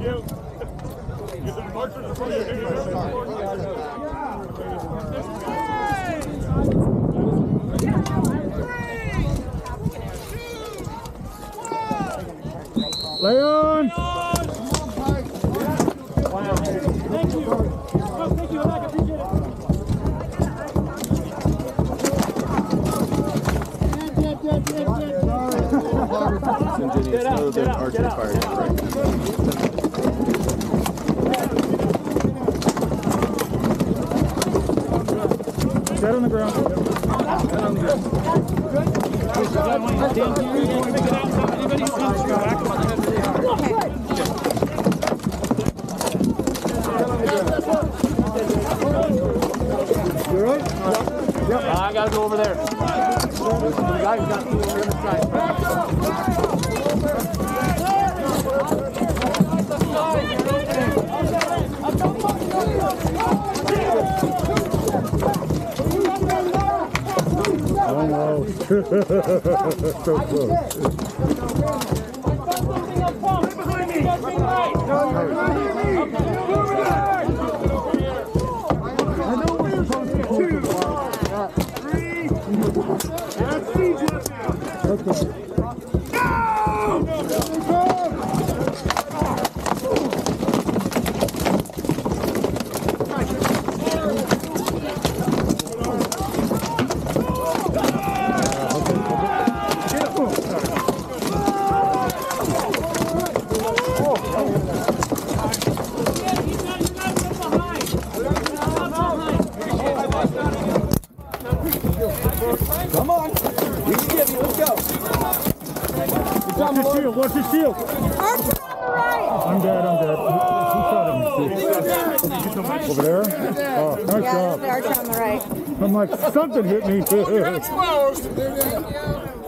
Leon! Thank you. Oh, thank you, I appreciate it. Get out, get out, get out. Dead on the ground. Dead on the ground. You right? Yep. I gotta go over there. The guy's got to go over the side. Oh no. So close. Come on. You can get me. Let's go. Watch your shield. Watch your shield. Archer on the right. I'm dead. I'm dead. Who shot him? Over there? Oh, nice Yeah, job. there's the archer on the right. I'm like, something hit me. Exposed.